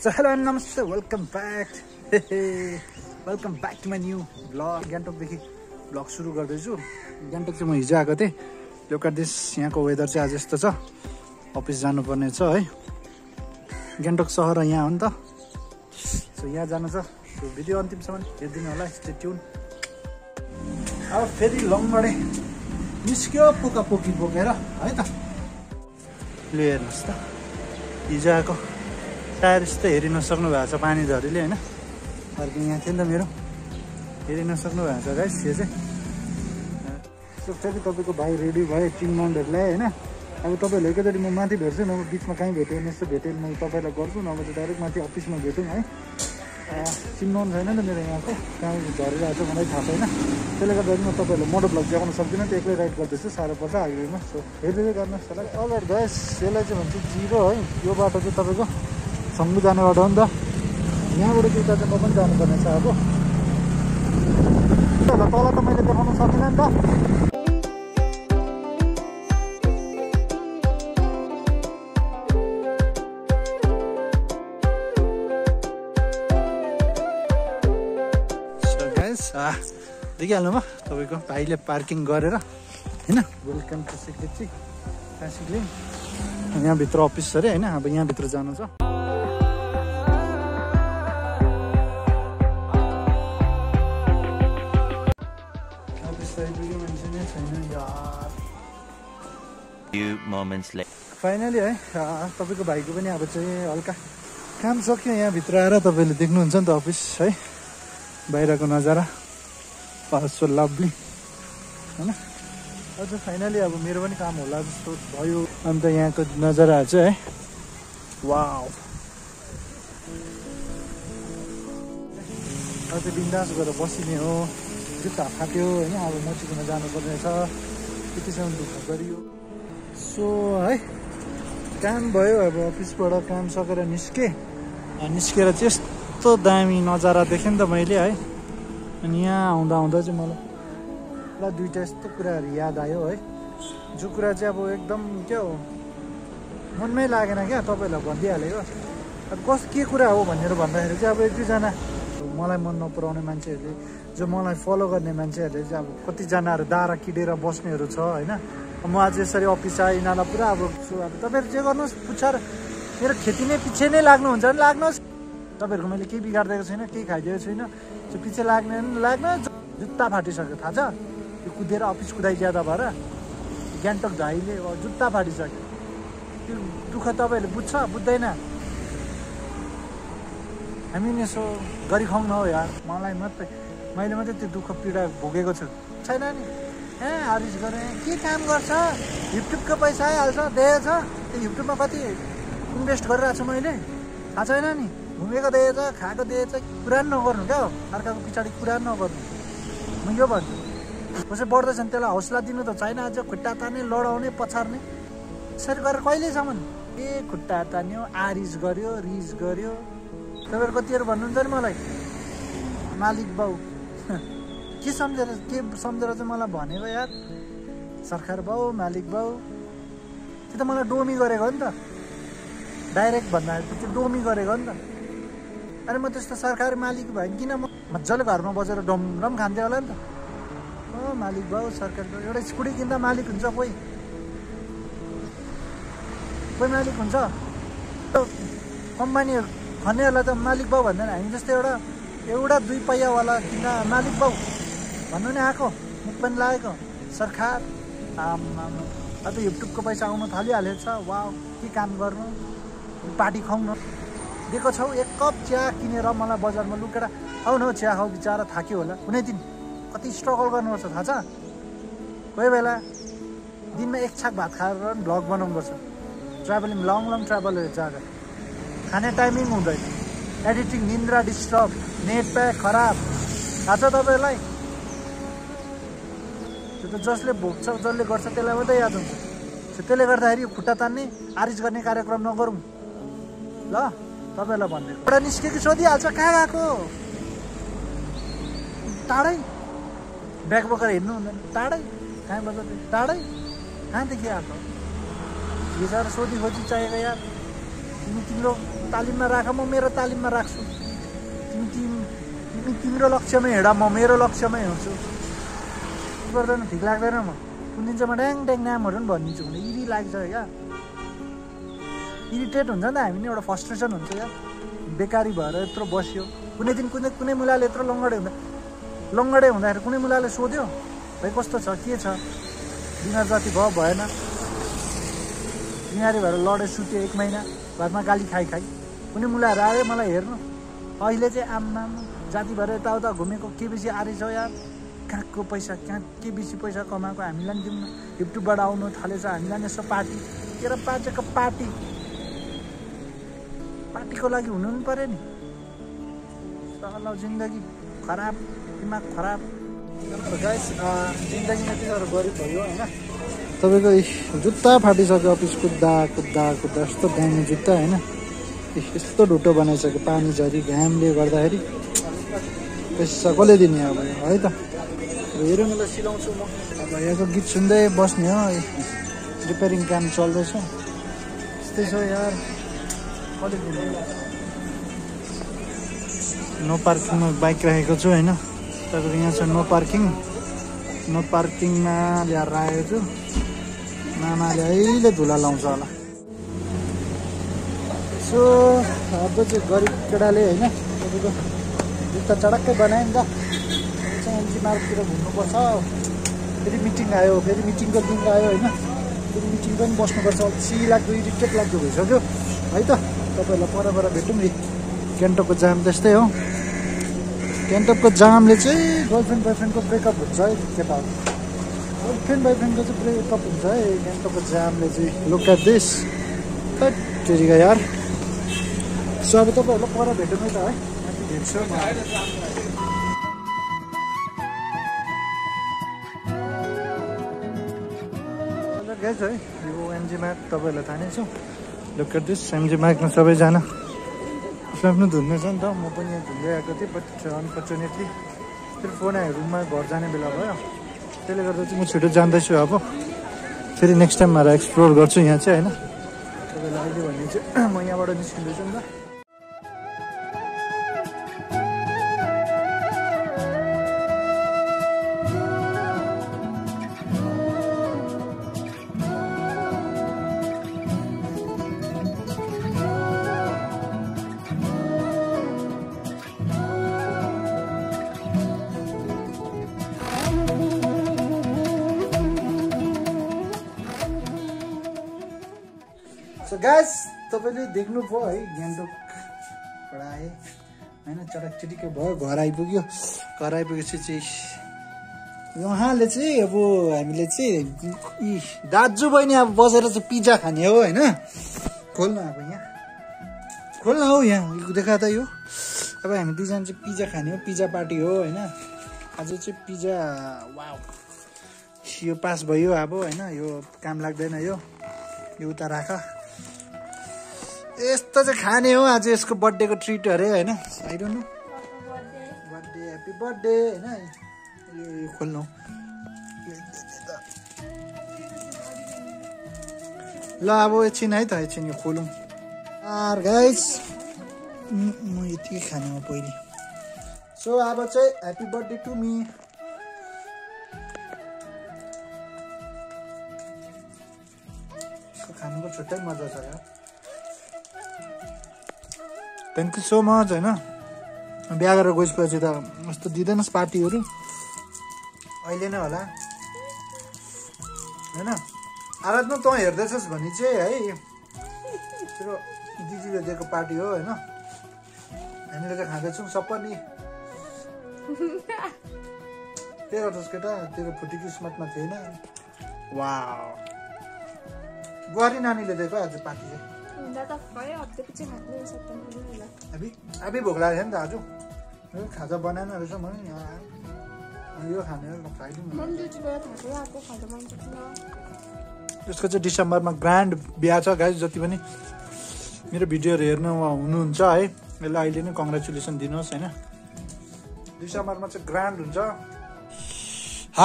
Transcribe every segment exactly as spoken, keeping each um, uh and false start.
So hello and namaste, welcome back. Welcome back to my new vlog. गान्तोकदेखि vlog सुरु गर्दैछु। गान्तोक चाहिँ म हिजो आएको थिएँ। Look at this, यहाँको वेदर चाहिँ आज यस्तो छ। अफिस जानुपर्ने छ है। गान्तोक सहर यहाँ हो नि त। सो यहाँ जानु छ। सो भिडियो अन्तिमसम्म हेर्दिनु होला, स्टे ट्युन। अब फेरि लङगडे निस्क्यो पोका पोकी बोकेर है त। ले हेर्नुहोस् त। हिजो आएको टायर यस्तो हेरिन सक्नु भएको छ पानी झरीले हैन। अर्को यहाँ थियो नि त मेरो हेरिन सक्नु भएको छ गाइस यो चाहिँ। सो फेरि तपाईँको भाइ रेडी भयो टिम माउन्टहरूलाई हैन। अब तपाईँहरूले एकैचोटि म माथि भेट्छु न, बिचमा कहीँ भेटेँ भने यस्तो भेटेँ म तपाईँलाई गर्छु, नभए चाहिँ डाइरेक्ट माथि अफिसमा भेटौँ है। चिन्नु छैन नि त मेरो यहाँको कहाँ झरिरहेको छ मलाई थाहा छैन। त्यसले गर्दाखेरि म तपाईँहरूलाई मोटो ब्लग देखाउन सक्दिनँ, त्यो एक्लै राइड गर्दैछु, साह्रो पर्छ हाइवेमा। सो हेर्दै गर्नुहोस् होला। अलर गाइस यसलाई चाहिँ भन्छ जिरो है। यो बाटो चाहिँ तपाईँको सङ्गु जाने बाटो हो नि त। यहाँबाट चाहिँ उता चाहिँ म पनि जानुपर्ने छ अब। तल त मैले देखाउन सकिनँ नि त। देखिहाल्नु भयो तपाईँको भाइले पार्किङ गरेर होइन। वेलकम टु सेक्रेटरी बेसिकली यहाँभित्र अफिस अरे होइन। अब यहाँभित्र जानु छ। फाइनली है तपाईँको भाइको पनि अब चाहिँ हल्का काम सक्यो। यहाँभित्र आएर तपाईँले देख्नुहुन्छ नि त अफिस है, बाहिरको नजारा सो लभली होइन। अझ फाइनली अब मेरो पनि काम होला जस्तो भयो। अन्त यहाँको नजाराहरू चाहिँ है वाउ। अझ बिन्दास गरेर बसिने हो। जुत्ता फाट्यो होइन, अब मचिकन जानुपर्ने छ, त्यतिसम्म दुःख गरियो। सो है काम भयो। अब अफिसबाट काम सकेर निस्केँ। निस्केर चाहिँ यस्तो दामी नजारा देखेँ नि त मैले है। अनि यहाँ आउँदा आउँदा चाहिँ मलाई ल दुइटा यस्तो कुराहरू याद आयो है। जो कुरा चाहिँ अब एकदम क्या हो मनमै लागेन क्या, तपाईँहरूलाई भनिदिइहालेको। अब कस के कुरा हो भनेर भन्दाखेरि चाहिँ अब एक दुईजना मलाई मन नपराउने मान्छेहरूले, जो मलाई फलो गर्ने मान्छेहरूले चाहिँ अब कतिजनाहरू दारा किडेर बस्नेहरू छ होइन। म आज यसरी अफिस आएँ यिनीहरूलाई पुरा अब अब तपाईँहरू जे गर्नुहोस् पुच्छर मेरो खेती नै पछि नै लाग्नुहुन्छ भने लाग्नुहोस्। तपाईँहरूको मैले केही बिगारिदिएको छैन, केही खाइदिएको छैन। त्यो पछि लाग्ने लाग्न जुत्ता फाटिसक्यो थाहा छ। त्यो कुदेर अफिस कुदाइ ज्यादा भएर गान्तोक भाइले जुत्ता फाटिसक्यो। त्यो दुःख तपाईँहरूले बुझ्छ बुझ्दैन। हामी नि यसो गरी खुवाउँ न हो यार। मलाई मात्रै मैले मात्रै त्यो दुःख पीडा भोगेको छु छैन नि। ए हारिस गरेँ के काम गर्छ, युट्युबको पैसा आइहाल्छ देखेको छ। त्यो युट्युबमा कति इन्भेस्ट गरिरहेको छु मैले थाहा छैन नि। घुमेको देखेछ, खाएको देखेछ, कुरा नगर्नु क्या हो। अर्काको पछाडि कुरा नगर्नु, म यो भन्छु। कसै बढ्दैछ नि त्यसलाई हौसला दिनु त छैन। अझ खुट्टा तान्ने, लडाउने, पछार्ने यसरी गरेर कहिलेसम्म ए खुट्टा तान्यो, आरिस गर्यो, रिस गर्यो। तपाईँहरू कतिहरू भन्नुहुन्छ नि मलाई मालिक बाउ के सम्झेर के सम्झेर चाहिँ मलाई भनेको यार सरकार बाउ मालिक बाउ। त्यो त मलाई डोमी गरेको हो नि त। डाइरेक्ट भन्दाखेरि त्यो डोमी गरेको हो नि त। अरे म त्यस्तो सरकारी मालिक भएँ किन म मजाले घरमा बसेर डमडम खान्थेँ होला नि त। ओ मालिक बाउ सरकारी बाउ। एउटा स्कुटी किन्दा मालिक हुन्छ कोही, कोही मालिक हुन्छ। कम्पनीहरू खन्नेहरूलाई त मालिक बाउ भन्दैन। हामी जस्तो एउटा एउटा दुई पहियावाला किन्दा मालिक बाउ भन्नु नि आएको, मुख पनि लागेको सरकार। आमा अब युट्युबको पैसा आउनु थालिहालेको छ। वा के काम गर्नु, पार्टी खुवाउनु दिएको छौ। एक कप चिया किनेर मलाई बजारमा लुकेर आउ न चिया खाऊ बिचरा थाक्यो होला। कुनै दिन कति स्ट्रगल गर्नुपर्छ थाहा छ। कोही बेला दिनमा एक छाक भात खाएर पनि भ्लग बनाउनुपर्छ। ट्राभलिङ लङ लङ ट्राभलहरू जग्गा खाने टाइमिङ हुँदैन, एडिटिङ, निन्द्रा डिस्टर्ब, नेट प्याक खराब थाहा छ तपाईँहरूलाई। त्यो त जसले भोग्छ जसले गर्छ त्यसलाई मात्रै याद हुन्छ। त्यसले गर्दाखेरि खुट्टा तान्ने आरिस गर्ने कार्यक्रम नगरौँ ल। तपाईँहरूलाई भन्दै एउटा निस्केको सोधिहाल्छ कहाँ गएको, टाढै ब्याग बोकेर हिँड्नु हुँदैन, टाढै कहाँ बजार टाढै कहाँदेखि आएको बिचरा सोधी खोजी चाहिएको यार। तिमी तिम्रो तालिममा राख, म मेरो तालिममा राख्छु। तिमी तिमी तिम्रो लक्ष्यमै हिँड, म मेरो लक्ष्यमै हिँड्छु। गर्दैन, ठिक लाग्दैन। म कुन दिन चाहिँ म ड्याङ ड्याङ नामहरू पनि भनिदिन्छु भने इरि लाग्छ क्या। इरिटेट हुन्छ नि त हामी नि, एउटा फ्रस्ट्रेसन हुन्छ क्या। बेकारी भएर यत्रो बस्यो। कुनै दिन कुनै कुनै मुलाले यत्रो लङ्गडे हुँदा लङ्गडे हुँदाखेरि कुनै मुलाले सोध्यो, भाइ कस्तो छ, के छ, बिमार जाति भयो भएन, बिमारी भएर लडे सुत्यो एक महिना घरमा गाली खाइ खाइ। कुनै मुलाहरू आयो मलाई हेर्नु, अहिले चाहिँ आम्मा जाति भएर यताउता घुमेको के बेसी आरेछ यार, कहाँको पैसा, कहाँ के बेसी पैसा कमाएको, हामीलाई पनि दिउँ न, युट्युबबाट आउनु थालेछ, हामीलाई पनि यसो पार्टी, तेरो पार्टीको पार्टी पार्टीको लागि हुनु पनि पऱ्यो नि। सल्लाह जिन्दगी खराब, दिमाग खराब। गाइस जिन्दगी यति साह्रो गरिब भयो होइन। तपाईँको जुत्ता फाटिसक्यो, अफिस कुद्दा कुद्दा कुद्दा यस्तो दामी जुत्ता होइन, यस्तो ढुटो बनाइसक्यो पानी झरी घामले गर्दाखेरि। पैसा कसले दिने अब है त। हेरौँ न, सिलाउँछु म। अब यहाँको गीत सुन्दै बस्ने हो, रिपेयरिङ काम चल्दैछ। यस्तै छ यार, कसले दिने। नो पार्किङमा बाइक राखेको छु होइन। तपाईँको यहाँ छ नो पार्किङ, नो पार्किङमा ल्याएर राखेको छु। मामाले अहिले धुला लाउँछ होला। सो अब चाहिँ गरिब केटाले होइन तपाईँको जुत्ता चडक्कै बनायो नि त। चाहिँ एमजी मार्गतिर घुम्नुपर्छ, फेरि मिटिङ आयो, फेरि मिटिङको दिन आयो होइन, फेरि मिटिङ पनि बस्नुपर्छ। अल्छी लाग्दो, इरिटेट लाग्दो भइसक्यो है त। तपाईँहरूलाई पर पर भेटौँ नि। गान्तोकको जाम त्यस्तै हो। गान्तोकको जामले चाहिँ गर्लफ्रेन्ड बोयफ्रेन्डको ब्रेकअप हुन्छ है केटाहरू। गर्लफ्रेन्ड बोयफ्रेन्डको चाहिँ ब्रेकअप हुन्छ है गान्तोकको जामले चाहिँ। लुक एट दिस, तेरिका यार। सो अब तपाईँहरूलाई पर भेटौँ है त है, माथि भेट्छु म। गाइस है, यो एमजी मार्ग तपाईँहरूलाई थाहा नै छ। लुक एट दिस, एमजी मार्गमा सबैजना आफ्नो आफ्नो धुन्ने छ नि त। म पनि यहाँ धुन्दै आएको थिएँ, बट अनफर्चुनेटली फेरि फोन आयो, रुममा घर जाने बेला भयो। त्यसले गर्दा चाहिँ म छिटो जाँदैछु। अब फेरि नेक्स्ट टाइम आएर एक्सप्लोर गर्छु यहाँ चाहिँ होइन। तपाईँलाई अहिले भने चाहिँ म यहाँबाट निस्किँदैछु नि त। सो गाइस तपाईँले देख्नुभयो है, गान्तोकबाट आएँ होइन, चटक चिटिक्कै भयो, घर आइपुग्यो। घर आइपुगेपछि चाहिँ उहाँले चाहिँ अब हामीले चाहिँ यी दाजु बहिनी अब बसेर चाहिँ पिज्जा खाने हो होइन। खोल्न अब यहाँ खोल्न हौ, यहाँ देखा त यो। अब हामी दुईजना चाहिँ पिज्जा खाने हो, पिज्जा पार्टी हो होइन। आज चाहिँ पिज्जा, वाउ, यो पास भयो अब होइन, यो काम लाग्दैन, यो यो उता राख। यस्तो चाहिँ खाने हो आज, यसको बर्थडेको ट्रिट अरे होइन। I don't know, birthday happy birthday होइन। यो खोल्नु ल, अब एकछिन है त, एकछिन यो खोलौँ यार गाइस। म यतिकै खाने हो पहिले। सो अब चाहिँ ह्याप्पी बर्थडे टु मी। खानुको छुट्टै मजा छ यार। थ्याङ्क यू सो मच होइन। बिहा गरेर गइसकेपछि त यस्तो दिँदैनस् पार्टीहरू, अहिले नै होला होइन। आराधना तँ हेर्दैछस् भने चाहिँ है, तेरो दिदीले दिएको पार्टी हो होइन। हामीले चाहिँ खाँदैछौँ सपनी। तेरो जस केटा, तेरो फुटी किस्मतमा थिएन। वाउ, बुहारी नानीले दिएको आज पार्टी चाहिँ। अभी अभी भोक लाग्यो नि त आज। खाजा बनाएन रहेछ मैले, यो खाने खाइदिउँ। त्यसको चाहिँ डिसेम्बरमा ग्रान्ड बिहा छ गाइस। जति पनि मेरो भिडियोहरू हेर्नु हुनुहुन्छ है, यसलाई अहिले नै कङ्ग्रेचुलेसन दिनुहोस् होइन। डिसेम्बरमा चाहिँ ग्रान्ड हुन्छ। हा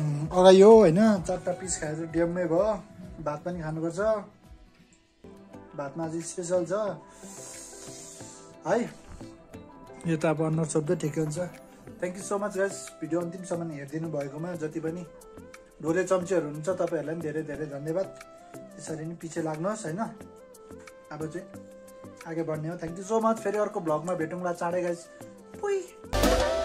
अगायो होइन, चारवटा पिस खाएर डिएममै भयो। भात पनि खानुपर्छ, भातमा आज स्पेसल छ है। यो त अब अनुहार सोध्दै ठिकै हुन्छ। Thank you so much guys video अन्तिमसम्म हेरिदिनु भएकोमा। जति पनि ढोले चम्चीहरू हुनुहुन्छ तपाईँहरूलाई पनि धेरै धेरै धन्यवाद। यसरी नै पछि लाग्नुहोस् होइन। अब चाहिँ आगे बढ्ने हो। Thank you so much. फेरि अर्को भ्लगमा भेटौँला चाँडै गाइस।